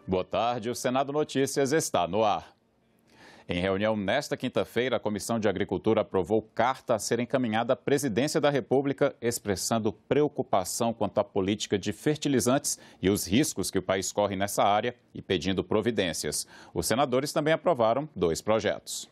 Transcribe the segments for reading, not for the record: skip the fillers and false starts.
Boa tarde, o Senado Notícias está no ar. Em reunião nesta quinta-feira, a Comissão de Agricultura aprovou carta a ser encaminhada à Presidência da República, expressando preocupação quanto à política de fertilizantes e os riscos que o país corre nessa área e pedindo providências. Os senadores também aprovaram 2 projetos.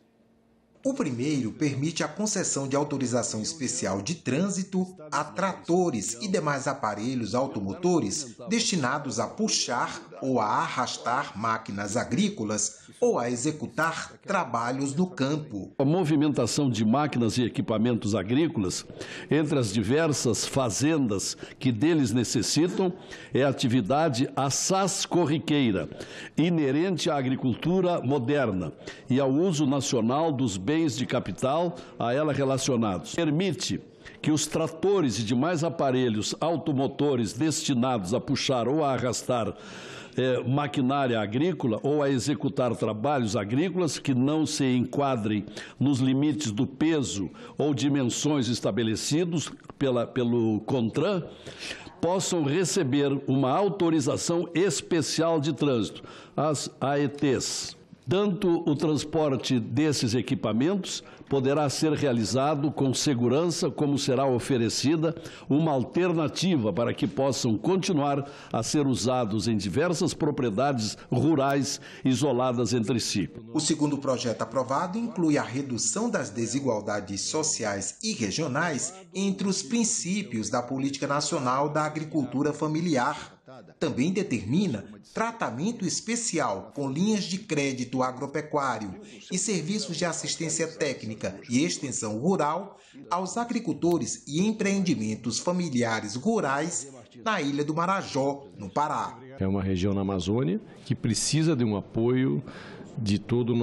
O primeiro permite a concessão de autorização especial de trânsito a tratores e demais aparelhos automotores destinados a puxar ou a arrastar máquinas agrícolas ou a executar trabalhos no campo. A movimentação de máquinas e equipamentos agrícolas entre as diversas fazendas que deles necessitam é atividade assaz corriqueira, inerente à agricultura moderna e ao uso nacional dos bens de capital a ela relacionados. Permite que os tratores e demais aparelhos automotores destinados a puxar ou a arrastar maquinária agrícola ou a executar trabalhos agrícolas que não se enquadrem nos limites do peso ou dimensões estabelecidos pelo CONTRAN, possam receber uma autorização especial de trânsito, as AETs. Tanto o transporte desses equipamentos poderá ser realizado com segurança, como será oferecida uma alternativa para que possam continuar a ser usados em diversas propriedades rurais isoladas entre si. O segundo projeto aprovado inclui a redução das desigualdades sociais e regionais entre os princípios da Política Nacional da Agricultura Familiar. Também determina tratamento especial com linhas de crédito agropecuário e serviços de assistência técnica e extensão rural aos agricultores e empreendimentos familiares rurais na Ilha do Marajó, no Pará. É uma região na Amazônia que precisa de um apoio de todo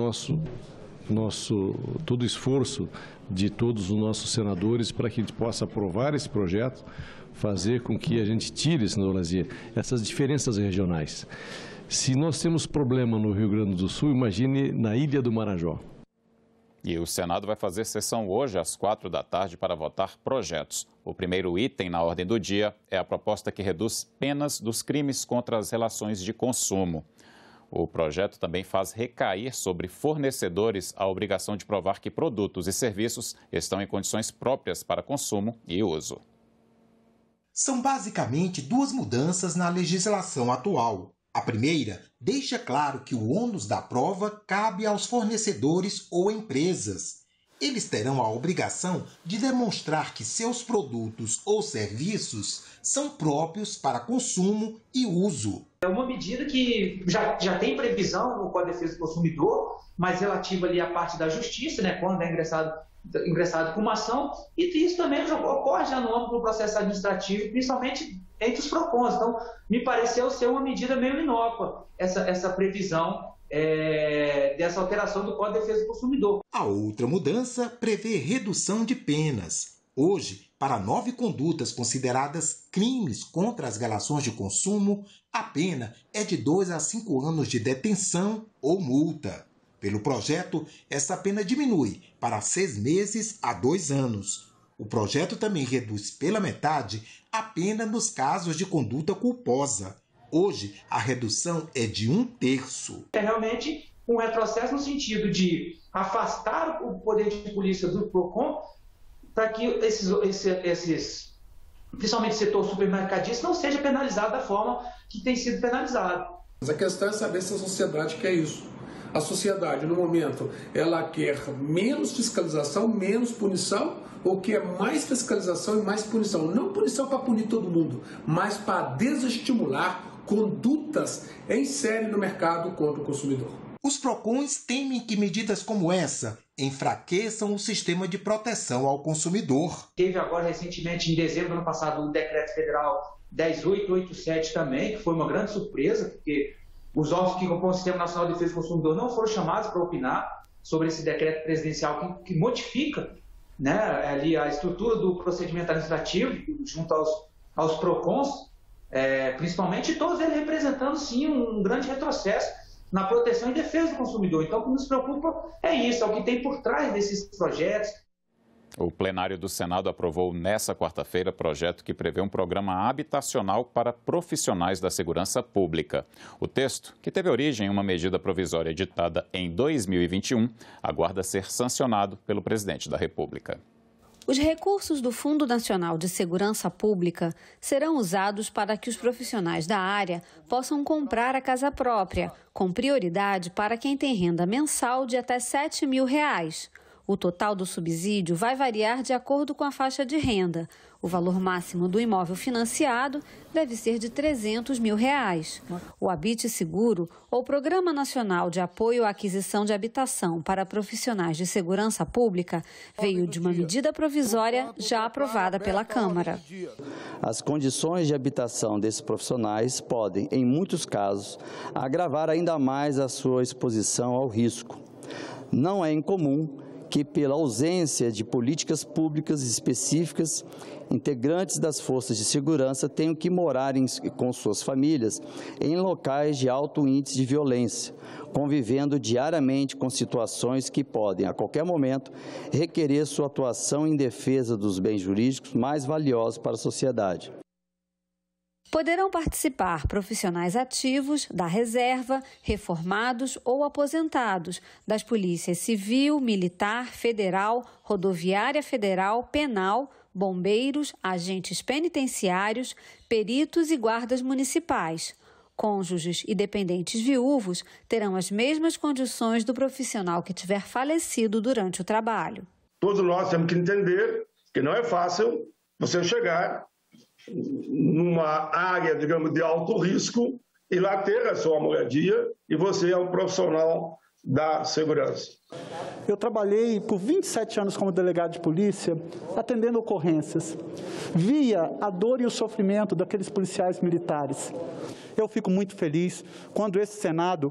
o esforço de todos os nossos senadores para que a gente possa aprovar esse projeto, fazer com que a gente tire, essas diferenças regionais. Se nós temos problema no Rio Grande do Sul, imagine na Ilha do Marajó. E o Senado vai fazer sessão hoje às 4 da tarde para votar projetos. O primeiro item na ordem do dia é a proposta que reduz penas dos crimes contra as relações de consumo. O projeto também faz recair sobre fornecedores a obrigação de provar que produtos e serviços estão em condições próprias para consumo e uso. São basicamente 2 mudanças na legislação atual. A primeira deixa claro que o ônus da prova cabe aos fornecedores ou empresas. Eles terão a obrigação de demonstrar que seus produtos ou serviços são próprios para consumo e uso. É uma medida que já tem previsão no Código de Defesa do Consumidor, mas relativa ali à parte da justiça, né, quando é ingressado com uma ação, e isso também já ocorre já no âmbito do processo administrativo, principalmente entre os PROCONs. Então, me pareceu ser uma medida meio inócua essa previsão dessa alteração do Código de Defesa do Consumidor. A outra mudança prevê redução de penas. Hoje, para 9 condutas consideradas crimes contra as relações de consumo, a pena é de 2 a 5 anos de detenção ou multa. Pelo projeto, essa pena diminui para 6 meses a 2 anos. O projeto também reduz pela metade a pena nos casos de conduta culposa. Hoje, a redução é de 1/3. É realmente um retrocesso no sentido de afastar o poder de polícia do PROCON para que esses principalmente o setor supermercadista, não seja penalizado da forma que tem sido penalizado. Mas a questão é saber se a sociedade quer isso. A sociedade, no momento, ela quer menos fiscalização, menos punição, ou quer mais fiscalização e mais punição. Não punição para punir todo mundo, mas para desestimular condutas em série no mercado contra o consumidor. Os PROCONs temem que medidas como essa enfraqueçam o sistema de proteção ao consumidor. Teve agora, recentemente, em dezembro do ano passado, o Decreto Federal 10887 também, que foi uma grande surpresa, porque os órgãos que compõem o Sistema Nacional de Defesa do Consumidor não foram chamados para opinar sobre esse decreto presidencial que modifica, né, ali a estrutura do procedimento administrativo junto aos PROCONs, principalmente, todos eles representando, sim, um grande retrocesso na proteção e defesa do consumidor. Então, o que nos preocupa é isso, é o que tem por trás desses projetos. O plenário do Senado aprovou nesta quarta-feira projeto que prevê um programa habitacional para profissionais da segurança pública. O texto, que teve origem em uma medida provisória editada em 2021, aguarda ser sancionado pelo presidente da República. Os recursos do Fundo Nacional de Segurança Pública serão usados para que os profissionais da área possam comprar a casa própria, com prioridade para quem tem renda mensal de até R$ 7.000. O total do subsídio vai variar de acordo com a faixa de renda. O valor máximo do imóvel financiado deve ser de R$ 300 mil. O Habite Seguro, ou Programa Nacional de Apoio à Aquisição de Habitação para Profissionais de Segurança Pública, veio de uma medida provisória já aprovada pela Câmara. As condições de habitação desses profissionais podem, em muitos casos, agravar ainda mais a sua exposição ao risco. Não é incomum que, pela ausência de políticas públicas específicas, integrantes das forças de segurança tenham que morar com suas famílias em locais de alto índice de violência, convivendo diariamente com situações que podem, a qualquer momento, requerer sua atuação em defesa dos bens jurídicos mais valiosos para a sociedade. Poderão participar profissionais ativos, da reserva, reformados ou aposentados, das polícias civil, militar, federal, rodoviária federal, penal, bombeiros, agentes penitenciários, peritos e guardas municipais. Cônjuges e dependentes viúvos terão as mesmas condições do profissional que tiver falecido durante o trabalho. Todos nós temos que entender que não é fácil você chegar numa área, digamos, de alto risco e lá ter a sua moradia e você é um profissional da segurança. Eu trabalhei por 27 anos como delegado de polícia, atendendo ocorrências. Via a dor e o sofrimento daqueles policiais militares. Eu fico muito feliz quando esse Senado,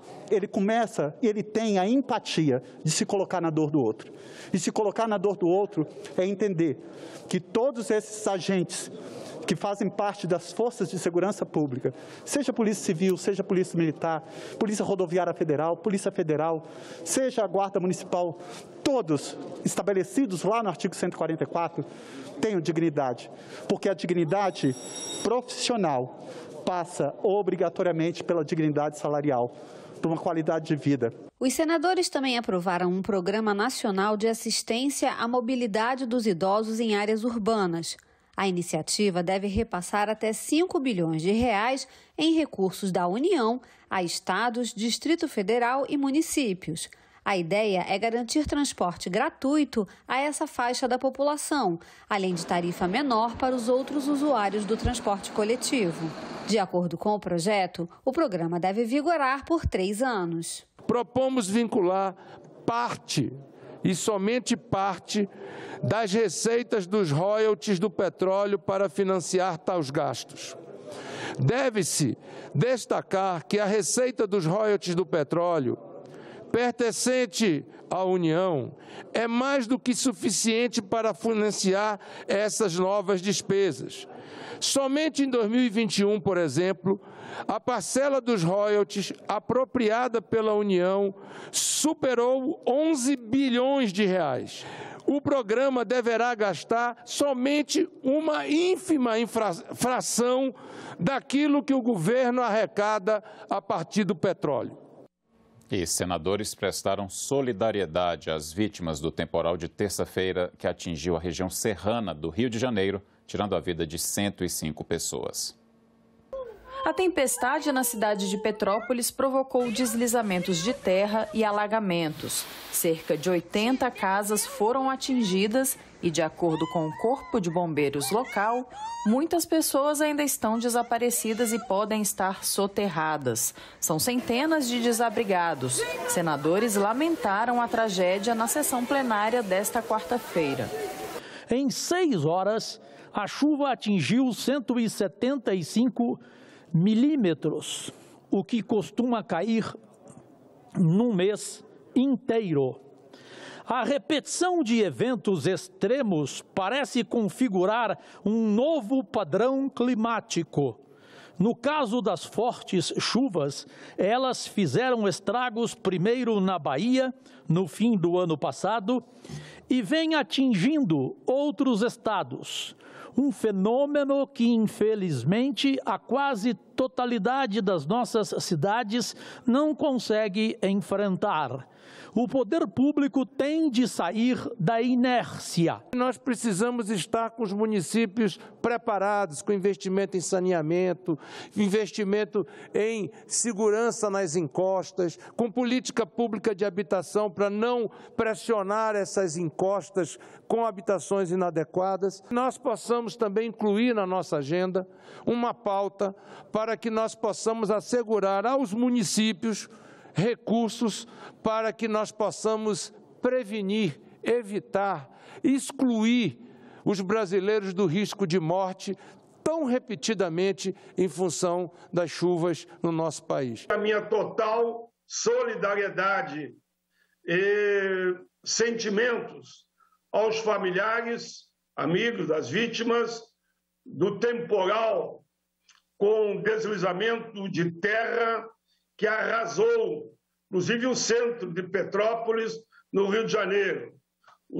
ele tem a empatia de se colocar na dor do outro. E se colocar na dor do outro é entender que todos esses agentes que fazem parte das forças de segurança pública, seja Polícia Civil, seja Polícia Militar, Polícia Rodoviária Federal, Polícia Federal, seja a Guarda Municipal, todos estabelecidos lá no artigo 144, tenham dignidade, porque a dignidade profissional passa obrigatoriamente pela dignidade salarial, por uma qualidade de vida. Os senadores também aprovaram um programa nacional de assistência à mobilidade dos idosos em áreas urbanas. A iniciativa deve repassar até R$ 5 bilhões em recursos da União a estados, Distrito Federal e municípios. A ideia é garantir transporte gratuito a essa faixa da população, além de tarifa menor para os outros usuários do transporte coletivo. De acordo com o projeto, o programa deve vigorar por 3 anos. Propomos vincular parte e somente parte das receitas dos royalties do petróleo para financiar tais gastos. Deve-se destacar que a receita dos royalties do petróleo, pertencente à União, é mais do que suficiente para financiar essas novas despesas. Somente em 2021, por exemplo, a parcela dos royalties apropriada pela União superou 11 bilhões de reais. O programa deverá gastar somente uma ínfima fração daquilo que o governo arrecada a partir do petróleo. E senadores prestaram solidariedade às vítimas do temporal de terça-feira que atingiu a região serrana do Rio de Janeiro, tirando a vida de 105 pessoas. A tempestade na cidade de Petrópolis provocou deslizamentos de terra e alagamentos. Cerca de 80 casas foram atingidas e, de acordo com o Corpo de Bombeiros local, muitas pessoas ainda estão desaparecidas e podem estar soterradas. São centenas de desabrigados. Senadores lamentaram a tragédia na sessão plenária desta quarta-feira. Em 6 horas, a chuva atingiu 175 milímetros, o que costuma cair num mês inteiro. A repetição de eventos extremos parece configurar um novo padrão climático. No caso das fortes chuvas, elas fizeram estragos primeiro na Bahia, no fim do ano passado, e vem atingindo outros estados. Um fenômeno que, infelizmente, a quase totalidade das nossas cidades não consegue enfrentar. O poder público tem de sair da inércia. Nós precisamos estar com os municípios preparados, com investimento em saneamento, investimento em segurança nas encostas, com política pública de habitação para não pressionar essas encostas com habitações inadequadas. Nós possamos também incluir na nossa agenda uma pauta para que nós possamos assegurar aos municípios recursos para que nós possamos prevenir, evitar, excluir os brasileiros do risco de morte tão repetidamente em função das chuvas no nosso país. A minha total solidariedade e sentimentos aos familiares, amigos das vítimas do temporal com deslizamento de terra que arrasou, inclusive, o centro de Petrópolis, no Rio de Janeiro. O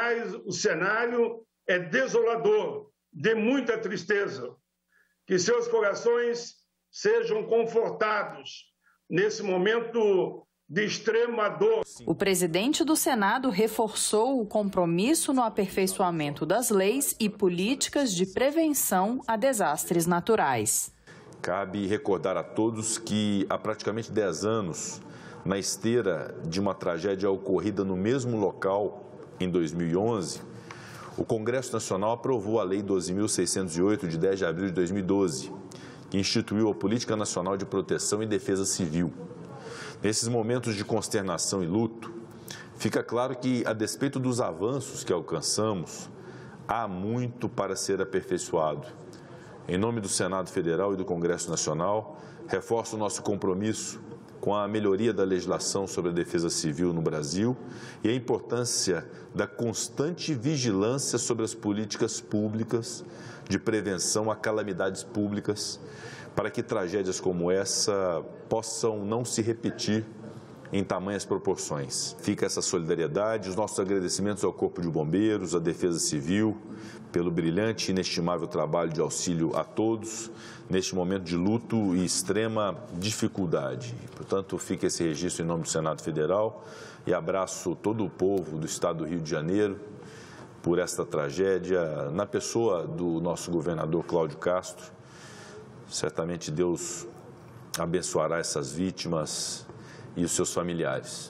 cenário é desolador, de muita tristeza. Que seus corações sejam confortados nesse momento de extrema dor. O presidente do Senado reforçou o compromisso no aperfeiçoamento das leis e políticas de prevenção a desastres naturais. Cabe recordar a todos que há praticamente 10 anos, na esteira de uma tragédia ocorrida no mesmo local, em 2011, o Congresso Nacional aprovou a Lei 12.608, de 10 de abril de 2012, que instituiu a Política Nacional de Proteção e Defesa Civil. Nesses momentos de consternação e luto, fica claro que, a despeito dos avanços que alcançamos, há muito para ser aperfeiçoado. Em nome do Senado Federal e do Congresso Nacional, reforço o nosso compromisso com a melhoria da legislação sobre a defesa civil no Brasil e a importância da constante vigilância sobre as políticas públicas de prevenção a calamidades públicas, para que tragédias como essa possam não se repetir em tamanhas proporções. Fica essa solidariedade, os nossos agradecimentos ao Corpo de Bombeiros, à Defesa Civil, pelo brilhante e inestimável trabalho de auxílio a todos, neste momento de luto e extrema dificuldade. Portanto, fica esse registro em nome do Senado Federal e abraço todo o povo do estado do Rio de Janeiro por esta tragédia, na pessoa do nosso governador Cláudio Castro. Certamente Deus abençoará essas vítimas e os seus familiares.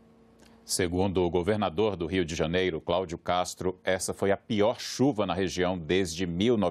Segundo o governador do Rio de Janeiro, Cláudio Castro, essa foi a pior chuva na região desde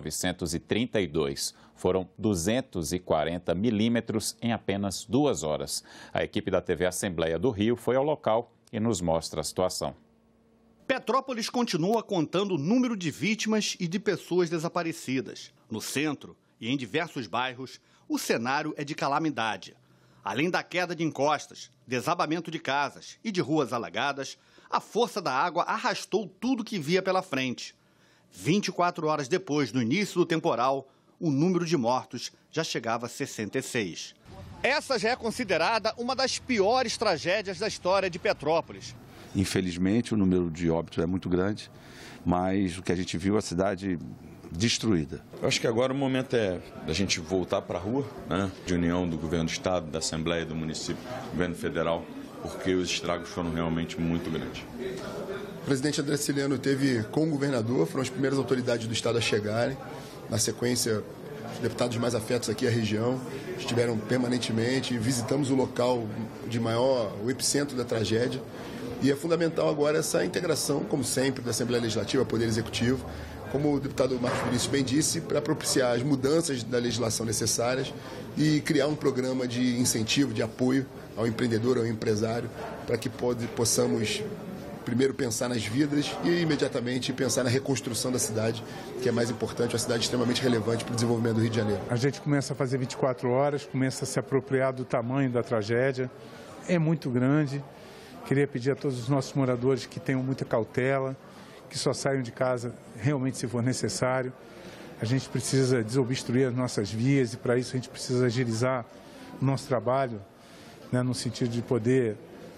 1932. Foram 240 milímetros em apenas 2 horas. A equipe da TV Assembleia do Rio foi ao local e nos mostra a situação. Petrópolis continua contando o número de vítimas e de pessoas desaparecidas. No centro e em diversos bairros, o cenário é de calamidade. Além da queda de encostas, desabamento de casas e de ruas alagadas, a força da água arrastou tudo que via pela frente. 24 horas depois do início do temporal, o número de mortos já chegava a 66. Essa já é considerada uma das piores tragédias da história de Petrópolis. Infelizmente, o número de óbitos é muito grande, mas o que a gente viu é a cidade destruída. Eu acho que agora o momento é da gente voltar para a rua, né? De união do governo do estado, da Assembleia, do município, do governo federal, porque os estragos foram realmente muito grandes. O presidente André Ciliano teve com o governador, foram as primeiras autoridades do estado a chegarem. Na sequência, os deputados mais afetos aqui à região estiveram permanentemente, visitamos o local de maior, o epicentro da tragédia. E é fundamental agora essa integração, como sempre, da Assembleia Legislativa, Poder Executivo, como o deputado Marcos Vinícius bem disse, para propiciar as mudanças da legislação necessárias e criar um programa de incentivo, de apoio ao empreendedor, ao empresário, para que possamos primeiro pensar nas vidas e imediatamente pensar na reconstrução da cidade, que é mais importante, uma cidade extremamente relevante para o desenvolvimento do Rio de Janeiro. A gente começa a fazer 24 horas, começa a se apropriar do tamanho da tragédia, é muito grande. Queria pedir a todos os nossos moradores que tenham muita cautela, que só saiam de casa realmente se for necessário. A gente precisa desobstruir as nossas vias e, para isso, a gente precisa agilizar o nosso trabalho, né, no sentido de poder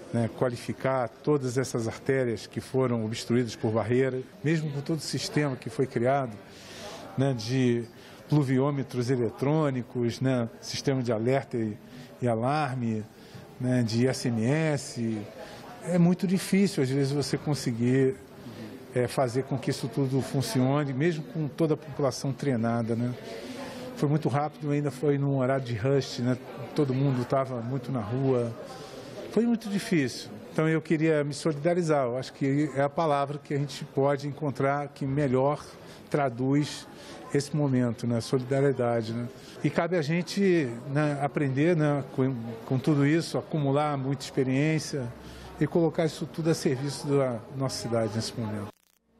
né, qualificar todas essas artérias que foram obstruídas por barreiras, mesmo com todo o sistema que foi criado, né, de pluviômetros eletrônicos, né, sistema de alerta e alarme, né, de SMS. É muito difícil, às vezes, você conseguir fazer com que isso tudo funcione, mesmo com toda a população treinada, né? Foi muito rápido, ainda foi num horário de rush, né? Todo mundo estava muito na rua. Foi muito difícil. Então eu queria me solidarizar. Eu acho que é a palavra que a gente pode encontrar que melhor traduz esse momento, né? Solidariedade, né? E cabe a gente, né, aprender, né, com tudo isso, acumular muita experiência e colocar isso tudo a serviço da nossa cidade nesse momento.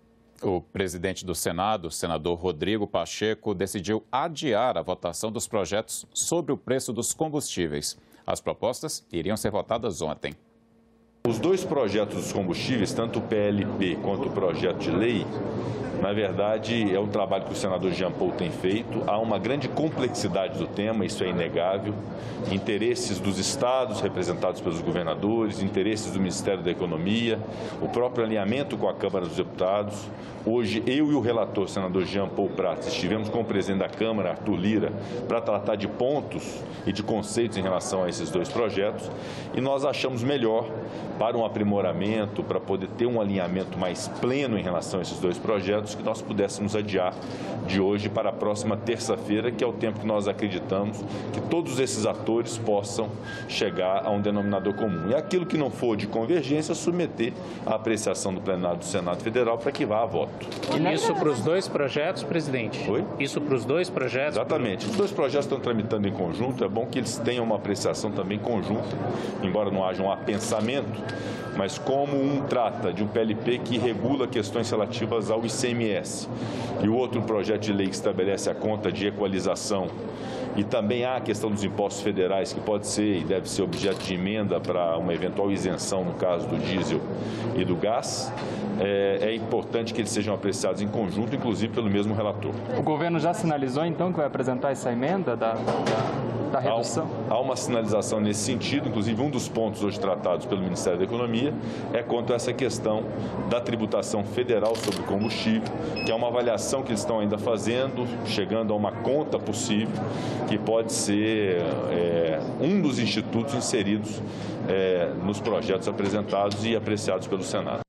O presidente do Senado, o senador Rodrigo Pacheco, decidiu adiar a votação dos projetos sobre o preço dos combustíveis. As propostas iriam ser votadas ontem. Os dois projetos dos combustíveis, tanto o PLP quanto o projeto de lei, na verdade, é um trabalho que o senador Jean Paul tem feito. Há uma grande complexidade do tema, isso é inegável. Interesses dos estados representados pelos governadores, interesses do Ministério da Economia, o próprio alinhamento com a Câmara dos Deputados. Hoje, eu e o relator, o senador Jean Paul Prats, estivemos com o presidente da Câmara, Arthur Lira, para tratar de pontos e de conceitos em relação a esses dois projetos. E nós achamos melhor, para um aprimoramento, para poder ter um alinhamento mais pleno em relação a esses dois projetos, que nós pudéssemos adiar de hoje para a próxima terça-feira, que é o tempo que nós acreditamos que todos esses atores possam chegar a um denominador comum. E aquilo que não for de convergência, submeter à apreciação do plenário do Senado Federal para que vá a voto. Isso para os dois projetos, presidente? Oi? Isso para os dois projetos? Exatamente. Os dois projetos estão tramitando em conjunto. É bom que eles tenham uma apreciação também conjunta, embora não haja um apensamento, mas como um trata de um PLP que regula questões relativas ao ICMS e o outro projeto de lei que estabelece a conta de equalização, e também há a questão dos impostos federais, que pode ser e deve ser objeto de emenda para uma eventual isenção no caso do diesel e do gás, é importante que eles sejam apreciados em conjunto, inclusive pelo mesmo relator. O governo já sinalizou, então, que vai apresentar essa emenda da redução? Há uma sinalização nesse sentido, inclusive um dos pontos hoje tratados pelo Ministério da Economia é quanto a essa questão da tributação federal sobre o combustível, que é uma avaliação que eles estão ainda fazendo, chegando a uma conta possível, que pode ser um dos institutos inseridos nos projetos apresentados e apreciados pelo Senado.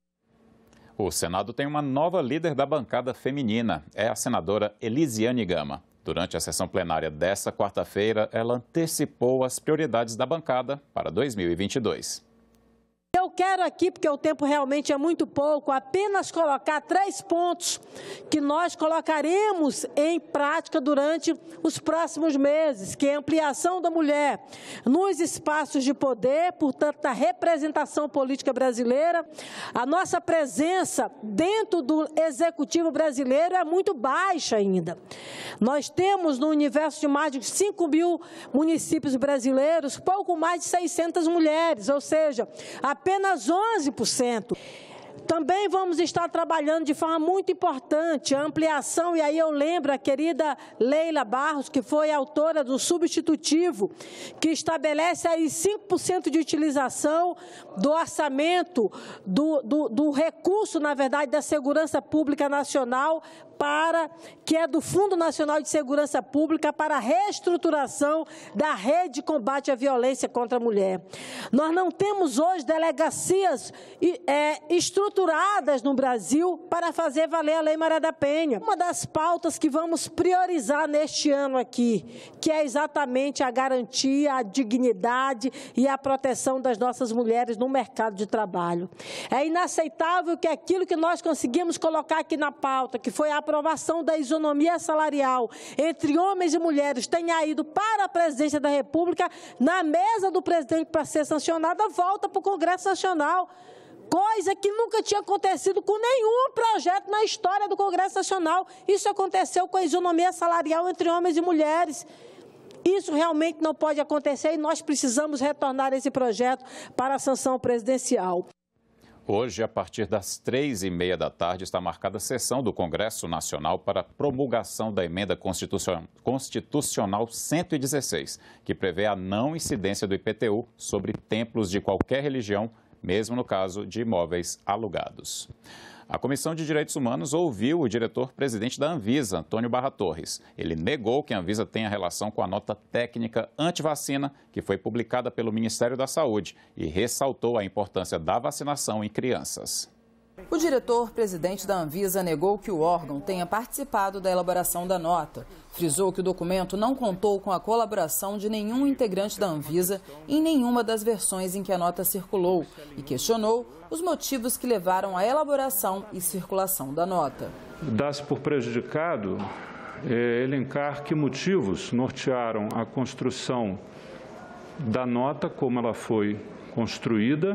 O Senado tem uma nova líder da bancada feminina, é a senadora Elisiane Gama. Durante a sessão plenária desta quarta-feira, ela antecipou as prioridades da bancada para 2022. Eu quero aqui, porque o tempo realmente é muito pouco, apenas colocar 3 pontos que nós colocaremos em prática durante os próximos meses, que é a ampliação da mulher nos espaços de poder, portanto, da representação política brasileira. A nossa presença dentro do executivo brasileiro é muito baixa ainda. Nós temos no universo de mais de 5 mil municípios brasileiros, pouco mais de 600 mulheres, ou seja, apenas 11%. Também vamos estar trabalhando de forma muito importante a ampliação, e aí eu lembro a querida Leila Barros, que foi autora do substitutivo, que estabelece aí 5% de utilização do orçamento, do recurso, na verdade, da Segurança Pública Nacional, que é do Fundo Nacional de Segurança Pública, para a reestruturação da rede de combate à violência contra a mulher. Nós não temos hoje delegacias estruturadas no Brasil para fazer valer a Lei Maria da Penha. Uma das pautas que vamos priorizar neste ano aqui, que é exatamente a garantia, a dignidade e a proteção das nossas mulheres no mercado de trabalho. É inaceitável que aquilo que nós conseguimos colocar aqui na pauta, que foi a aprovação da isonomia salarial entre homens e mulheres, tenha ido para a presidência da República, na mesa do presidente para ser sancionada, volta para o Congresso Nacional. Coisa que nunca tinha acontecido com nenhum projeto na história do Congresso Nacional. Isso aconteceu com a isonomia salarial entre homens e mulheres. Isso realmente não pode acontecer e nós precisamos retornar esse projeto para a sanção presidencial. Hoje, a partir das 3h30 da tarde, está marcada a sessão do Congresso Nacional para a promulgação da Emenda Constitucional 116, que prevê a não incidência do IPTU sobre templos de qualquer religião, mesmo no caso de imóveis alugados. A Comissão de Direitos Humanos ouviu o diretor-presidente da Anvisa, Antônio Barra Torres. Ele negou que a Anvisa tenha relação com a nota técnica anti-vacina que foi publicada pelo Ministério da Saúde e ressaltou a importância da vacinação em crianças. O diretor-presidente da Anvisa negou que o órgão tenha participado da elaboração da nota. Frisou que o documento não contou com a colaboração de nenhum integrante da Anvisa em nenhuma das versões em que a nota circulou e questionou os motivos que levaram à elaboração e circulação da nota. Dá-se por prejudicado elencar que motivos nortearam a construção da nota, como ela foi construída,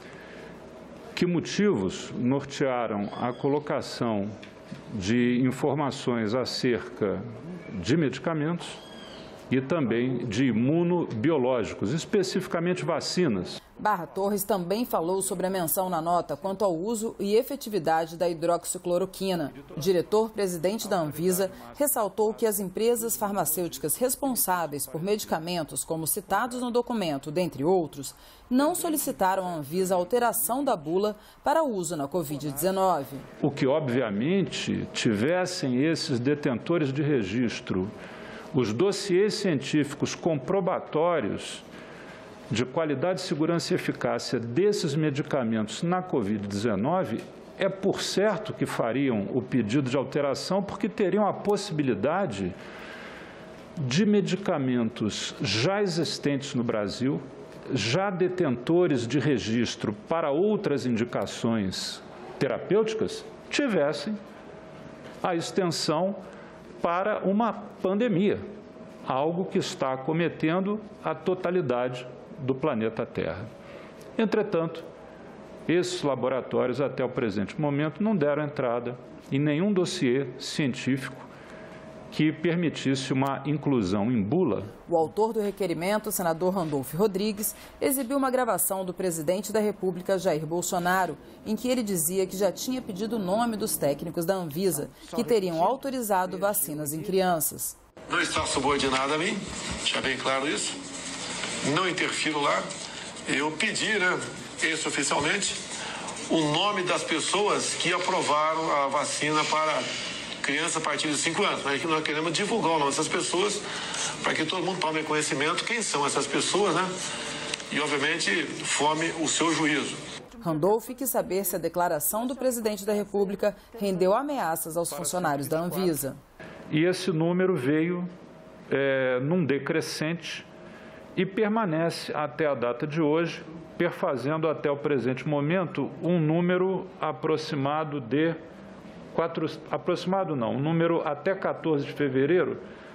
que motivos nortearam a colocação de informações acerca de medicamentos e também de imunobiológicos, especificamente vacinas. Barra Torres também falou sobre a menção na nota quanto ao uso e efetividade da hidroxicloroquina. O diretor-presidente da Anvisa ressaltou que as empresas farmacêuticas responsáveis por medicamentos, como citados no documento, dentre outros, não solicitaram à Anvisa a alteração da bula para uso na Covid-19. O que, obviamente, tivessem esses detentores de registro os dossiês científicos comprobatórios de qualidade, segurança e eficácia desses medicamentos na Covid-19, é por certo que fariam o pedido de alteração, porque teriam a possibilidade de medicamentos já existentes no Brasil, já detentores de registro para outras indicações terapêuticas, tivessem a extensão para uma pandemia, algo que está acometendo a totalidade do planeta Terra. Entretanto, esses laboratórios, até o presente momento, não deram entrada em nenhum dossiê científico que permitisse uma inclusão em bula. O autor do requerimento, o senador Randolfo Rodrigues, exibiu uma gravação do presidente da República, Jair Bolsonaro, em que ele dizia que já tinha pedido o nome dos técnicos da Anvisa, que teriam autorizado vacinas em crianças. Não está subordinado a mim, deixa bem claro isso. Não interfiro lá. Eu pedi, extraoficialmente, o nome das pessoas que aprovaram a vacina para criança a partir de 5 anos. Mas nós queremos divulgar o nome dessas pessoas para que todo mundo tome conhecimento quem são essas pessoas, e, obviamente, forme o seu juízo. Randolph quis saber se a declaração do presidente da República rendeu ameaças aos funcionários da Anvisa. E esse número veio num decrescente e permanece até a data de hoje, perfazendo até o presente momento um número aproximado de um número até 14 de fevereiro,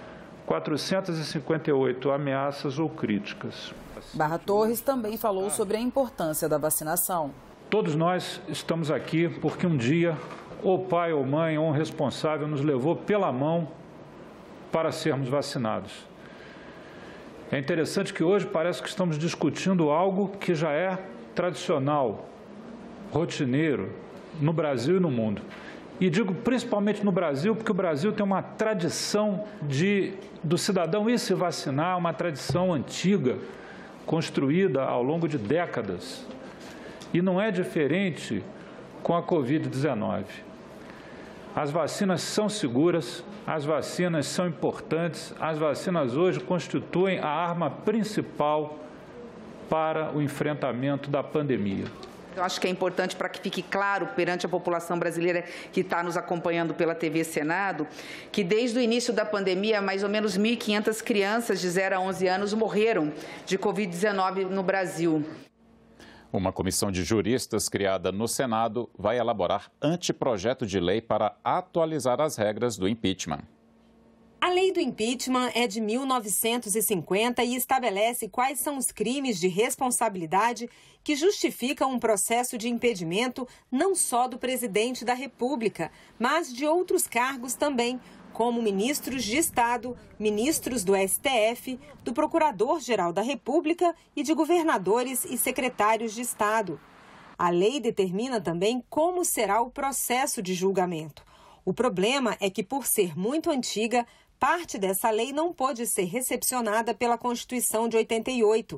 458 ameaças ou críticas. Barra Torres também falou sobre a importância da vacinação. Todos nós estamos aqui porque um dia, ou pai ou mãe ou um responsável nos levou pela mão para sermos vacinados. É interessante que hoje parece que estamos discutindo algo que já é tradicional, rotineiro, no Brasil e no mundo. E digo principalmente no Brasil, porque o Brasil tem uma tradição do cidadão ir se vacinar, uma tradição antiga, construída ao longo de décadas. E não é diferente com a Covid-19. As vacinas são seguras, as vacinas são importantes, as vacinas hoje constituem a arma principal para o enfrentamento da pandemia. Eu acho que é importante para que fique claro perante a população brasileira que está nos acompanhando pela TV Senado, que desde o início da pandemia, mais ou menos 1.500 crianças de 0 a 11 anos morreram de Covid-19 no Brasil. Uma comissão de juristas criada no Senado vai elaborar anteprojeto de lei para atualizar as regras do impeachment. A lei do impeachment é de 1950 e estabelece quais são os crimes de responsabilidade que justificam um processo de impedimento não só do presidente da República, mas de outros cargos também, como ministros de Estado, ministros do STF, do Procurador-Geral da República e de governadores e secretários de Estado. A lei determina também como será o processo de julgamento. O problema é que, por ser muito antiga, parte dessa lei não pôde ser recepcionada pela Constituição de 88.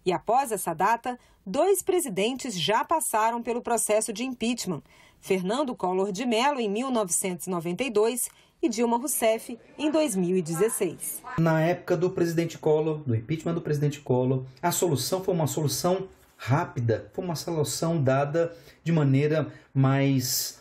E após essa data, 2 presidentes já passaram pelo processo de impeachment. Fernando Collor de Mello, em 1992, e Dilma Rousseff, em 2016. Na época do presidente Collor, do impeachment do presidente Collor, a solução foi uma solução rápida, foi uma solução dada de maneira mais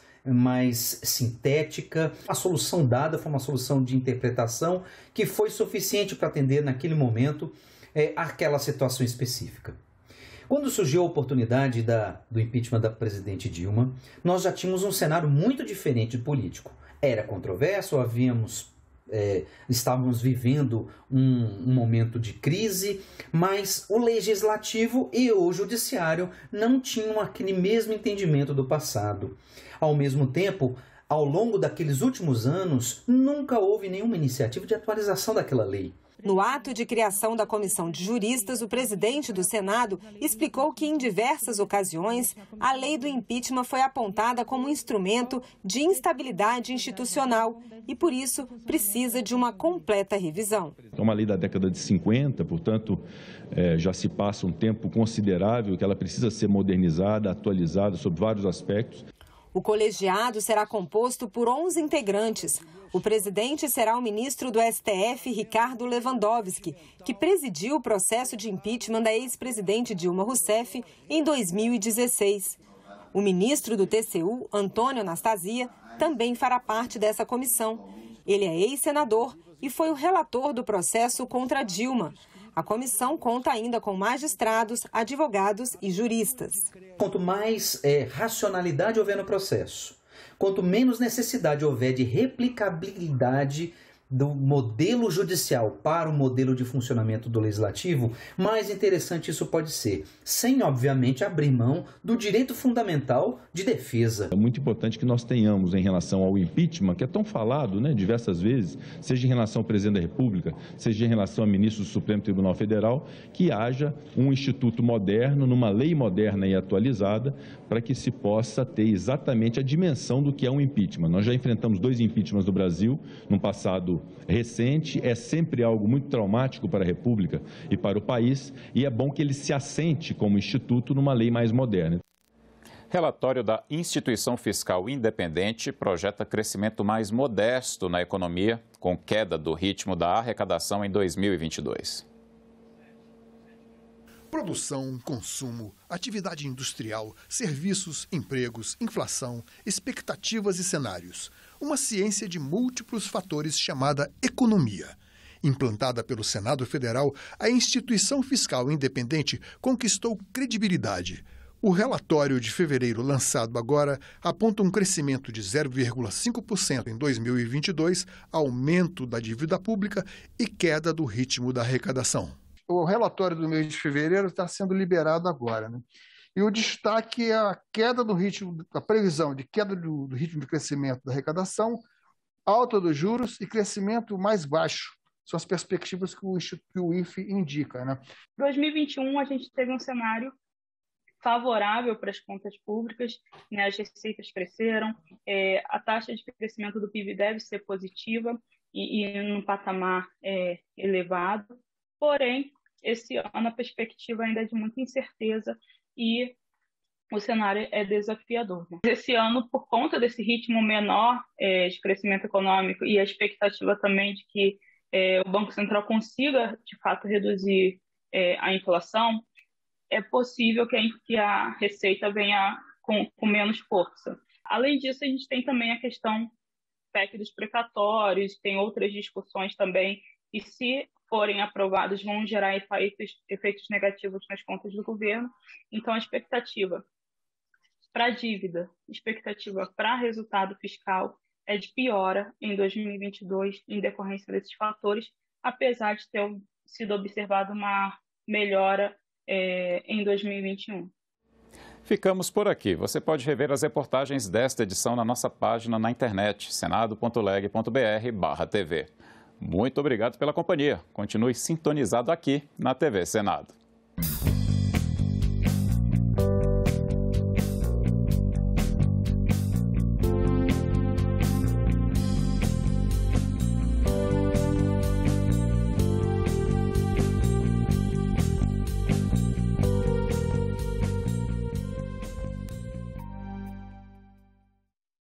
sintética. A solução dada foi uma solução de interpretação que foi suficiente para atender naquele momento aquela situação específica. Quando surgiu a oportunidade do impeachment da presidente Dilma, nós já tínhamos um cenário muito diferente político. Era controverso, estávamos vivendo um momento de crise, mas o legislativo e o judiciário não tinham aquele mesmo entendimento do passado. Ao mesmo tempo, ao longo daqueles últimos anos, nunca houve nenhuma iniciativa de atualização daquela lei. No ato de criação da comissão de juristas, o presidente do Senado explicou que, em diversas ocasiões, a lei do impeachment foi apontada como um instrumento de instabilidade institucional e, por isso, precisa de uma completa revisão. É uma lei da década de 50, portanto, já se passa um tempo considerável que ela precisa ser modernizada, atualizada sobre vários aspectos. O colegiado será composto por 11 integrantes. O presidente será o ministro do STF, Ricardo Lewandowski, que presidiu o processo de impeachment da ex-presidente Dilma Rousseff em 2016. O ministro do TCU, Antônio Anastasia, também fará parte dessa comissão. Ele é ex-senador e foi o relator do processo contra Dilma. A comissão conta ainda com magistrados, advogados e juristas. Quanto mais racionalidade houver no processo, quanto menos necessidade houver de replicabilidade do modelo judicial para o modelo de funcionamento do legislativo, mais interessante isso pode ser, sem, obviamente, abrir mão do direito fundamental de defesa. É muito importante que nós tenhamos, em relação ao impeachment, que é tão falado, diversas vezes, seja em relação ao presidente da República, seja em relação a ministro do Supremo Tribunal Federal, que haja um instituto moderno, numa lei moderna e atualizada, para que se possa ter exatamente a dimensão do que é um impeachment. Nós já enfrentamos 2 impeachments no Brasil, no passado recente, é sempre algo muito traumático para a República e para o país, e é bom que ele se assente como instituto numa lei mais moderna. Relatório da Instituição Fiscal Independente projeta crescimento mais modesto na economia, com queda do ritmo da arrecadação em 2022. Produção, consumo, atividade industrial, serviços, empregos, inflação, expectativas e cenários. Uma ciência de múltiplos fatores chamada economia. Implantada pelo Senado Federal, a Instituição Fiscal Independente conquistou credibilidade. O relatório de fevereiro lançado agora aponta um crescimento de 0,5% em 2022, aumento da dívida pública e queda do ritmo da arrecadação. O relatório do mês de fevereiro está sendo liberado agora, E o destaque é a queda do ritmo, a previsão de queda do ritmo de crescimento da arrecadação, alta dos juros e crescimento mais baixo. São as perspectivas que o IFE indica, Em 2021, a gente teve um cenário favorável para as contas públicas, as receitas cresceram, a taxa de crescimento do PIB deve ser positiva e num patamar elevado, porém, esse ano a perspectiva ainda é de muita incerteza e o cenário é desafiador. Esse ano, por conta desse ritmo menor de crescimento econômico e a expectativa também de que o Banco Central consiga, de fato, reduzir a inflação, é possível que a receita venha com menos força. Além disso, a gente tem também a questão PEC dos precatórios, tem outras discussões também, e se forem aprovados, vão gerar efeitos negativos nas contas do governo. Então, a expectativa para a dívida, expectativa para resultado fiscal é de piora em 2022, em decorrência desses fatores, apesar de ter sido observada uma melhora em 2021. Ficamos por aqui. Você pode rever as reportagens desta edição na nossa página na internet, senado.leg.br/TV. Muito obrigado pela companhia. Continue sintonizado aqui na TV Senado.